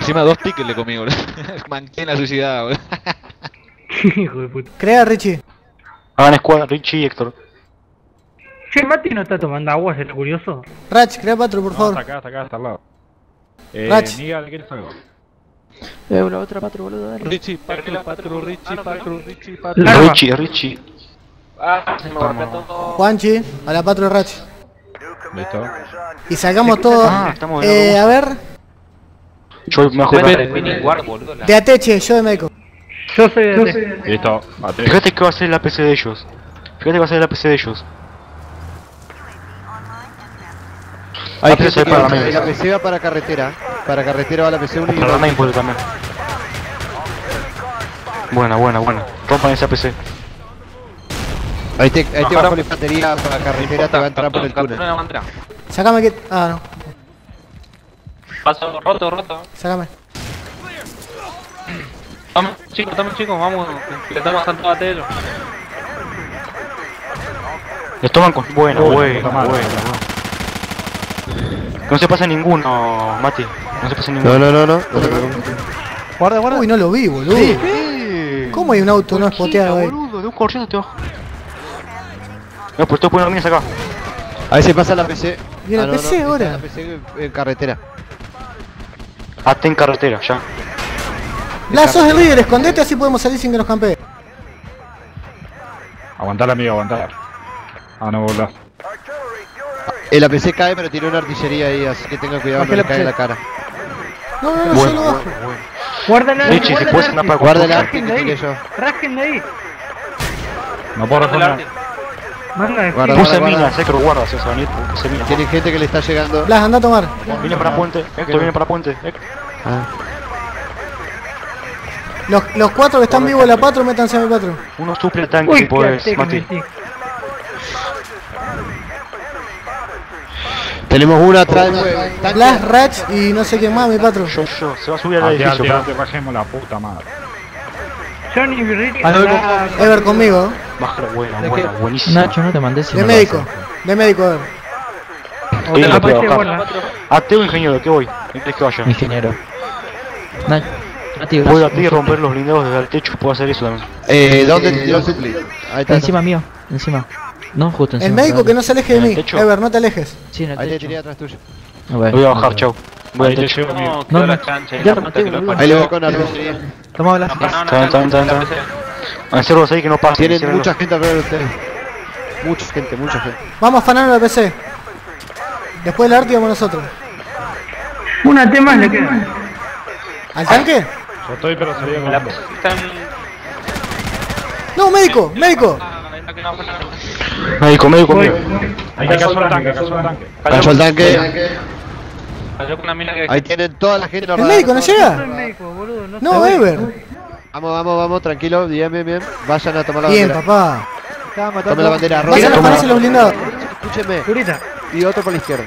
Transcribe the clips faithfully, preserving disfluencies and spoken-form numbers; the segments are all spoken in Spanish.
Encima dos piques le comí, boludo. Manqué en la suicidada, boludo. Hijo de puta. Crea, Richie. Hagan squad, Richie y Héctor. Che, Mati no está tomando agua, ¿será curioso? Rach, crea patro, por No, favor. está acá, está acá, está al lado. Eh, Rach. Niga, ¿quieres algo? Eh, la otra patro, boludo, dale. Richie, patro, patro, Richie, patro, Richie, patro. Larva. Richie, Richie. Ah, se me golpea todo. Juanchi, a la patro de Rach. Listo. Y sacamos todo. Ah, estamos Eh, viendo a ver. Yo me Después acuerdo. del mini guard, boludo. la- De Ateche, yo de médico. Yo soy de... Listo, mate. Fíjate que va a ser la P C de ellos. Fíjate que va a ser la P C de ellos. Hay La que P C para la main. la P C va para carretera. Para carretera va la P C uno y Para la main puede también. Buena, buena, buena. Rompan esa P C. Ahí te, ahí te Bajaron. bajó la infantería para carretera, te va a entrar por el Captura túnel. la bandera. Sácame que. Ah, no. Paso roto, roto. Sácame. Vamos, chicos, estamos chicos, vamos. Le estamos bajando a Telo. Les toman con. Buena, Uy, buena, puta buena, madre. buena. No se pasa ninguno, Mati. No se pasa ninguno. No, no, no, no. no te preocupes. Guarda, guarda. Uy, no lo vi, boludo. ¿Cómo hay un auto no espoteado ahí? Boludo, de un corriendo te bajo. No, pues estoy poniendo minas acá. Ahí se pasa la P C. ¿Y la Ah, no, P no, C está ahora? La P C en carretera. Hasta en carretera, ya. Blas, sos el líder, escondete así podemos salir sin que nos campee. Aguantar, amigo, aguantar. Ah, no, volás. El A P C cae, pero tiene una artillería ahí, así que tenga cuidado, no Bajé le la cae en P C. la cara. No, no, no, yo Bueno, lo bueno, bajo. bueno. Guárdala, Richie, si guárdala, puedes andar para Guarda el construir. arti que tiré yo. Rasquen de ahí. No puedo responder. Manga de Guarda, frío. Puse guarda. minas, Héctor, guarda, se va a venir. Puse minas. Tiene gente que le está llegando. Blas, anda a tomar. Viene para puente, Héctor, viene para puente. Héctor. Ah. Los, los cuatro que están vivos de la patro, métanse a mi patro. Uno suple el tanque Uy, si qué podés, arte que Mati. metí. Tenemos una atrás de tanque. Blas, Rach y no sé quién más, mi patro. Yo, yo, se va a subir al Ante, edificio. ante, pero- ante, bajemos la puta madre. Johnny y Richie. Ah, anda- Ever conmigo. Baja, buena, buena, buenísima. Nacho, no te mandé si De no lo médico. haces. De médico, Ever. Sí, La no puedo P C bajar. guarda. Ateo ingeniero, ¿qué voy? ¿En qué que vaya? Ingeniero. Nacho, Mati, Puedo Blas, a ti romper los blindados desde el techo, puedo hacer eso también. Eh, ¿dónde te tiró el supli? Ahí está. encima mío, encima. No, justo encima. El médico que no se aleje de ¿En el mí. techo? Ever, no te alejes. Sí, en el Ahí te techo. tiré atrás tuyo. Ah, bueno, Voy a bajar, bueno. chau. Voy Ahí al te techo. llevo, amigo. No, No, quedó no, la chancha. y ya la rematé, puta que lo boludo. parió. Ahí le voy con artillería. Toma Blas. No, no, no, Está bien, está bien, está bien, la está P C. Encerros ahí que no pasen. Tienen enciérrenlos. mucha gente alrededor de ustedes. Mucha gente, mucha gente. Vamos a afanar la P C. Después del arte vamos nosotros. Una T más le queda. ¿Al tanque? Yo estoy, pero sería con La la P C está en... No, médico, médico. Ah, está que no, no, no. Médico, médico, Voy. médico. Ahí cayó el tanque, cayó el tanque. Cayó el tanque. Cayó con una mina que... Ahí tienen toda la gente. El médico no Soy llega. médico, boludo. No, No, sé. Ever. Vamos, vamos, vamos, tranquilo. Bien, bien, bien. Vayan a tomar la Bien, bandera. papá. Tome la bandera roja. Vayan a afanarse los blindados. Escúcheme. Curita. Y otro por la izquierda.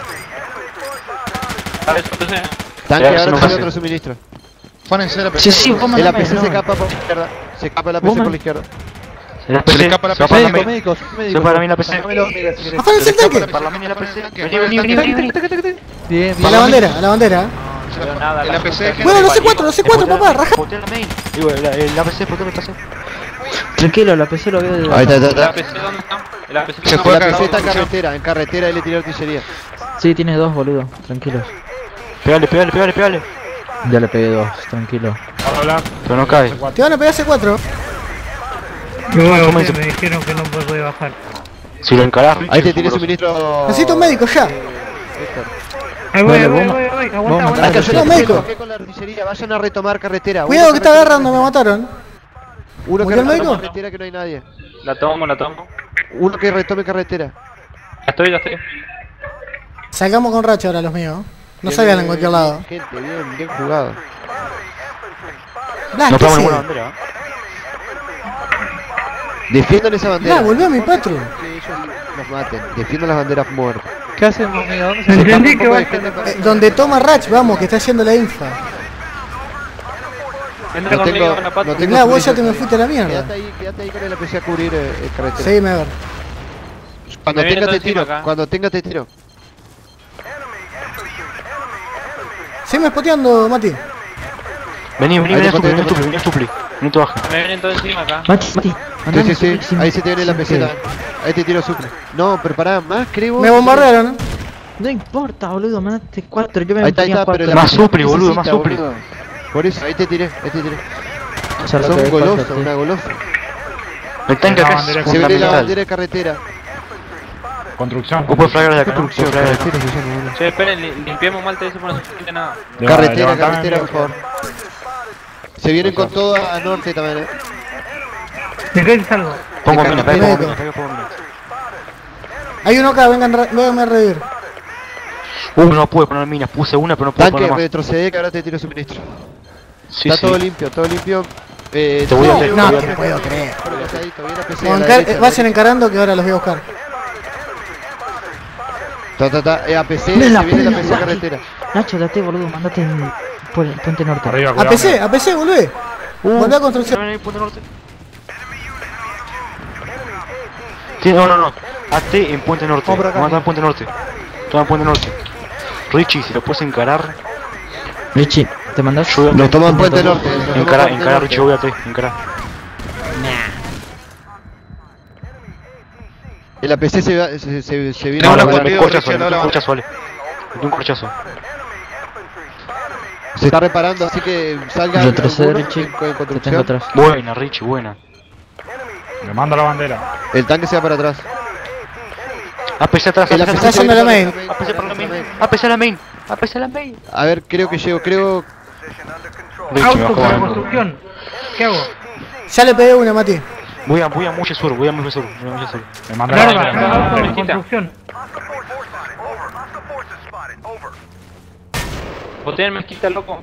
A ver, P C. Tanque, Ya, se ahora nos tiene hace. otro suministro. Pónense la P Sí, C. sí, vos El mandame. A P C se no. escapa por la izquierda. Se escapa el A P C Vos por man- la izquierda. Se la Se le P C. escapa la Se va P C. para la Médico, main. médico, Se médico. va para mí la P C. Dámelo, mira, si querés. Afánense el tanque. Para la mini la P C. Vení, vení, vení, vení, vení, tac, tac, tac. Bien, A bien. la bandera, a la bandera. Pero nada, El A P C, gente. Bueno, los C cuatro, los C cuatro, papá, raja. Spotea la main. Digo, el, el A P C, spotea la P C. Tranquilo, la P C lo veo de. Ahí está, ahí ¿El está, A P C dónde está? El A P C Se no, fue está. acá. La P C está en carretera, en carretera y le tiró artillería. Sí, tiene dos, boludo. Tranquilos. Pégale, pégale, pégale, pégale. Ya le pegué dos, tranquilo. Hola. Pero no cae. Te van a pegar C cuatro. Me voy a Toma bajar, ese- me dijeron que no puede bajar. Si lo encarás, Richie, Ahí te es tiré un suministro. Necesito un médico ya. Ahí voy, ahí Bueno, voy, vos voy, ma- voy. vos Aguanta, mandá- aguanta. Acá yo No, le médico. toqué con la artillería. Vayan a retomar carretera. Cuidado Uno que está retome- agarrando, me mataron. Uno que ¿Murió el retome médico? carretera que no hay nadie. La tomo, la tomo. Uno que retome carretera. Ya estoy, ya estoy. Salgamos con racha ahora los míos. No Bien, salgan en bien, cualquier bien, lado. Gente, bien, bien jugado. Blas, No ¿qué pegamos haces? ninguna bandera. ¿eh? Defiendan esa bandera. Blas, volvé a mi patro. Que ellos nos maten. Defiendan las banderas muertas. ¿Qué hacemos, amigo? ¿Dónde Se escapa Entendí un que poco va de a gente estar- para- Eh, donde toma Rach, vamos, que está haciendo la infa. Entra No conmigo tengo, con la pata. no tengo Blas, vos ya te suministro. me fuiste a la Quédate mierda. ahí, quédate ahí con el A P C a cubrir eh, el carretera. Seguime a ver. Cuando Me viene tenga todo te encima tiro, acá. cuando tenga te tiro. Seguime spoteando, Mati. Vení, vení, Ahí vení te a supli, poté, vení a te supli, vení a supli. Vení tú baja. Me vienen todos encima acá. Mati, Mati, Sí, andame, sí, sí. supli, sin- Ahí se te viene la sin peseta. pedo. Ahí te tiro suple. No, prepará más, creo. Me bombardearon, ¿eh? No importa, boludo, mandaste cuatro, yo me Ahí está, ahí ponía está, pero cuatro. la Más peseta supli, boludo, más necesita, supli. boludo. Por eso, ahí te tiré, ahí te tiré. Ya lo Son que un goloso, pasa, una golosa. El tanque La acá bandera es Se viene la fundamental. bandera de carretera. Construcción. Vos podés flagar desde acá, ¿no? Construcción, Podés flagar desde acá. carretera se llama, boludo. Che, esperen, li- limpiemos Malta eso para no se siente nada. Leva- Carretera, levantame, carretera, por amigo. favor. Se vienen con todo a norte también, eh. ¿De qué salgo? Pongo Te mina, cago. pega, pongo Meco. mina, pega, pongo mina. Hay uno acá, vengan, re- véanme a revivir. Uh, no pude poner minas, puse una pero no pude Tanque, poner más. retrocede que ahora te tiro suministro. Sí, Está sí. todo limpio, todo limpio. Eh, Te voy a todo hacer- No, te voy a te hacer- puedo creer. colocadito, bien a P C, No, a la encar- derecha, eh, a la vayan derecha. encarando que ahora los voy a buscar. Ta, ta, ta, eh, A P C, Me la se viene la pela, P C Mati. carretera. Nacho, date, boludo, mandate en por el puente norte. Arriba, A cuidado. P C, a P C, volvé. Volvé a construcción. Ven ahí, punto norte. Sí, no, no, no. A T en Puente Norte. Vamos por acá. Vamos en Puente Norte. Toma Puente Norte. Richie, si lo puedes encarar. Richie, ¿te mandás? Yo voy a Lo T. toman Puente Norte. lo toman Encara, Puente encara, Norte. Richie, yo voy a T. Encara. El A P C se, va- se, se, se viene No, a no, la conmigo, buena. Richie, corchazo, no le la un van. corchazo, vale. Le un corchazo. Se está reparando, así que salga Retrocede, alguno Richie, en- en te tengo construcción. atrás. Buena, Richie, buena. Me manda la bandera. El tanque se va para atrás. A P C atrás, El A P C A P C Está atrás. yendo a la main. A P C para la main. A P C a la main. A P C a la main. A ver, creo que llego, creo. Richie, me Auto bajó para bajando. construcción. ¿Qué hago? Ya le pegué una, Mati. Voy a, voy a mucho sur, voy a mucho sur. Voy a mucho sur. Me manda la Larga, bandera. me manda la auto de bandera. construcción. Boteen mezquita, loco.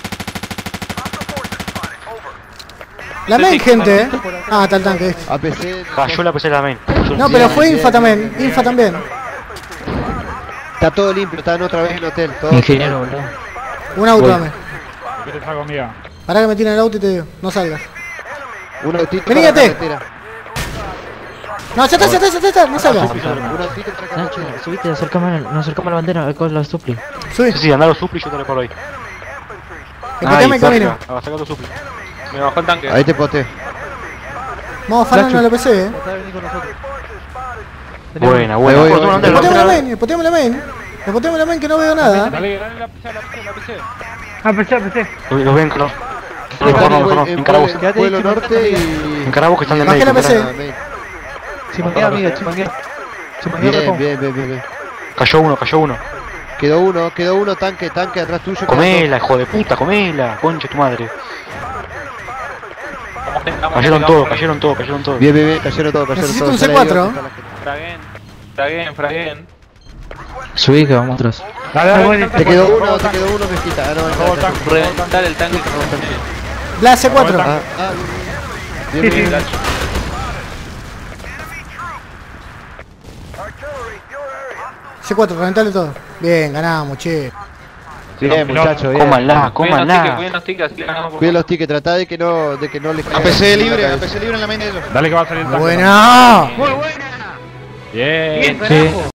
La main, gente, eh. Ah, está el tanque, ¿viste? A P C. Cayó la P C a la main. Cayó- No, pero fue Infa también. Infa también. Está todo limpio, están otra vez en hotel. Todo Ingeniero, boludo. Un auto, Voy. dame. ¿Qué te saco, amiga? Pará que me tiren el auto y te digo. No salgas. Un autito Vení, para la Gate. carretera. No, ya está, ya está, ya está, ya está. No salgas. Un autito para la Nacho, carretera. subiste, acercame, nos acercamos a la bandera, al con la supli. Subí. Sí, sí, andá a los supli y yo te reparo ahí. Espoteame el camino. Ahora saca los supli. Me bajó el tanque. Ahí te poteo. Vamos a afanarnos a la P C, eh. Buena, Ahí buena. voy, Por voy. una bandera, Espoteame la bandera. main, espoteame la main. Espoteame la main que no veo nada. Dale, dale la P C, la P C, la P C. A P C, A P C. Los los ven, no. Están Mejor no, en mejor no. vuelo- en Encara vos. vuelo- vuelo norte y. Encara vos que están en Bajé medio. la P C. encara. Chimanguea, amiga, chimanguea. Bien, bien, bien, bien, bien. Cayó uno, cayó uno. Quedó uno, quedó uno, tanque, tanque atrás tuyo. quedando. Comela, hijo de puta, comela. Concha tu madre. Vamos, vamos, Cayeron vamos, todos, vamos. cayeron todos, cayeron todos. Bien, bien, bien, cayeron todos, cayeron Necesito todos. un Sale C cuatro. ahí, está la gente. Fraguen. Fraguen, fraguen. Subí que vamos atrás. Dale, dale. Te quedó uno, te quedó uno, mezquita. Ah, no, no, Robo no, tanque. Reventar el tanque. La C cuatro. Ah, ah, bien, bien, bien. C cuatro, reventale todo. Bien, ganamos, che. Bien, muchachos, bien. Cómanla, Cuiden los tickets, cómanla. cuiden los tickets, así ganamos por Cuiden los tickets, tratá de que no, de que no les A caiga P C en la libre, a cabeza. P C libre en la main de ellos. Dale que va a salir el tanque. Buena. Bien. Bien, Sí. carajo.